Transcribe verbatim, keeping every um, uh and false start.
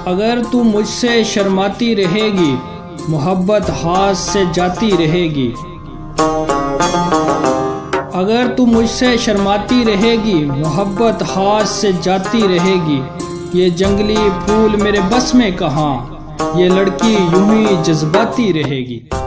अगर तू मुझसे शर्माती रहेगी, मोहब्बत हाथ से जाती रहेगी। अगर तू मुझसे शर्माती रहेगी, मोहब्बत हाथ से जाती रहेगी। ये जंगली फूल मेरे बस में कहाँ, ये लड़की यूं ही जज्बाती रहेगी।